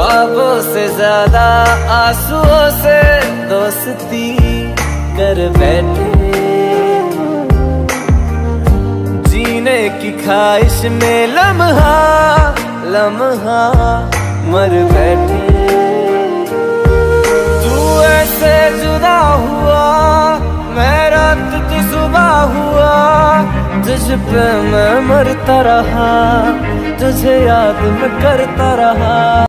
ख्वाबों से ज्यादा आंसुओं से दोस्ती कर बैठे। जीने की ख्वाहिश में लम्हा लम्हा मर बैठे। तू ऐसे जुदा हुआ, मैं रात तू सुबह हुआ, तुझ पे मैं मरता रहा, तुझे याद मैं करता रहा।